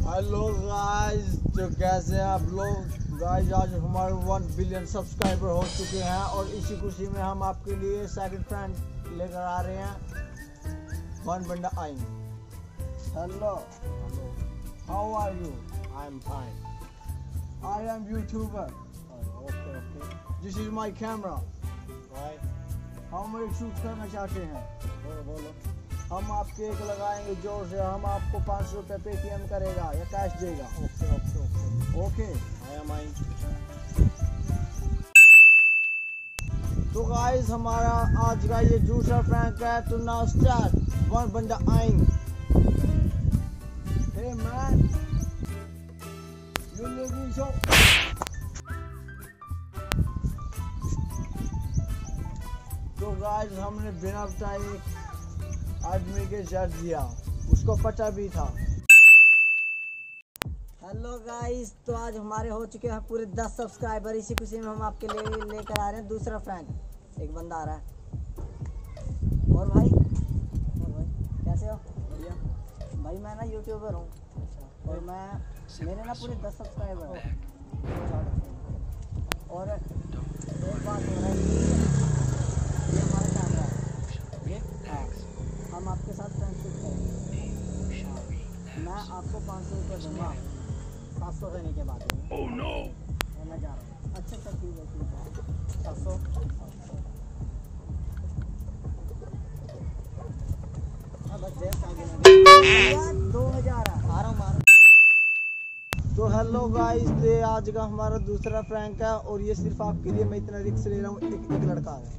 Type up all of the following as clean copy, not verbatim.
Hello guys, तो कैसे हैं आप लोग। गाइस आज हमारे 1 बिलियन सब्सक्राइबर हो चुके हैं और इसी खुशी में हम आपके लिए सेकंड फ्रेंड लेकर आ रहे हैं वन बंडा आइन। Hello, how are you? I am fine. I am YouTuber. Okay, this is my camera. हम एक शूट करना चाहते हैं। बोलो। हम आपके एक लगाएंगे जोर से, हम आपको 500 रुपये पेटीएम करेगा या कैश देगा। ओके। तो गाइस हमारा आज का ये दूसरा प्रैंक है। तो नाउ स्टार्ट वन बंडा आइन। Hey man, you living show. तो गाइस हमने बिना बताए आदमी के जर दिया, उसको पता भी था। हेलो गाइस, तो आज हमारे हो चुके हैं पूरे 10 सब्सक्राइबर। इसी खुशी में हम आपके लिए लेकर आ रहे हैं दूसरा फ्रैंक। एक बंदा आ रहा है। और भाई कैसे हो? बढ़िया भाई, मैं ना यूट्यूबर हूँ और मेरे ना पूरे 10 सब्सक्राइबर हैं। और एक बात हो रहा है, ये हमारा कैमरा है। हम आपके साथ फ्रेंडशिप करेंगे। मैं आपको 500 रुपये दूंगा 700 देने के बाद। मैं जा रहा हूँ। अच्छा ठीक है 700। बस 2000 आ रहा हूँ। तो हेलो गाइस, ये आज का हमारा दूसरा प्रैंक है और ये सिर्फ आपके लिए मैं इतना रिस्क ले रहा हूँ। एक लड़का है।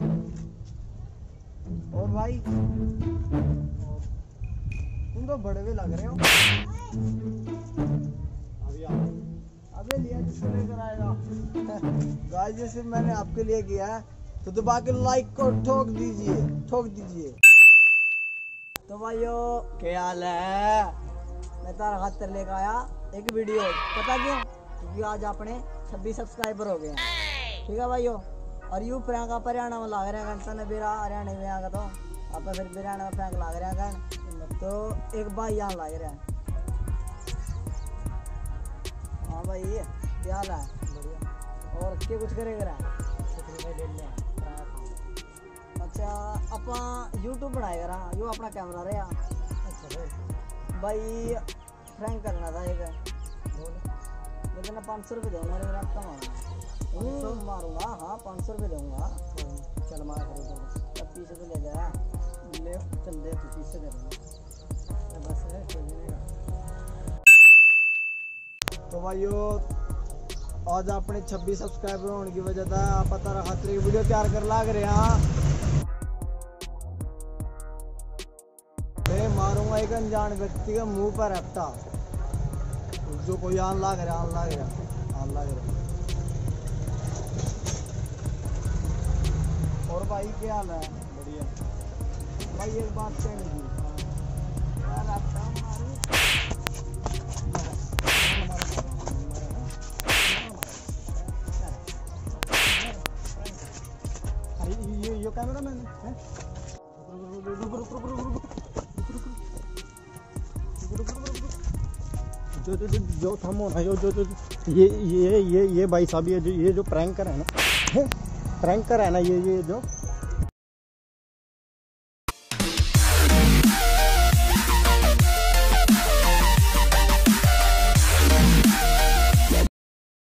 और भाई तुम तो बड़े भी लग रहे हो। अभी लिया जिसको लेकर आएगा। गाइस ये सिर्फ मैंने आपके लिए किया है, तो दबा के लाइक को ठोक दीजिए। तो भाइयों क्या हाल है? मैं तारा खातर लेकर आया एक वीडियो। पता क्यों? क्योंकि आज अपने 26 सब्सक्राइबर हो गए हैं। ठीक है भाइयों। और यू प्रैंक आप हरियाणा में लाग रहे हैं। सन बेरा हरियाणा में आगा तो आप फिर हरियाणा में प्रैंक लाग रहे हैं। तो एक भाई यहाँ लाग रहे हैं। हाँ भाई क्या हाल है? और क्या कुछ करेगा? अच्छा अपना यूट्यूब बनाएगा रहा, यो अपना कैमरा रहा। अच्छा भाई प्रैंक करना था एक। लेकिन 500 रुपये दूंगा, मेरा कम होगा। मारूंगा। हाँ 500 रुपये दूंगा। चल मार करो तो 30 रुपये ले जा। ले चल दे, तू 30 दे दूंगा बस है। तो भाइयों आज अपने 26 सब्सक्राइबर होने की वजह से आप पता रखा की वीडियो तैयार कर लाग रहे हैं। मैं मारूंगा एक अनजान व्यक्ति के मुंह पर रखता, जो कोई आन लाग रहा। और भाई क्या हाल है? बढ़िया भाई। एक बात कहनी थी ये कैमरा मैन है। जो थमो ना जो ये भाई साहब, ये जो प्रैंकर है ना, ये जो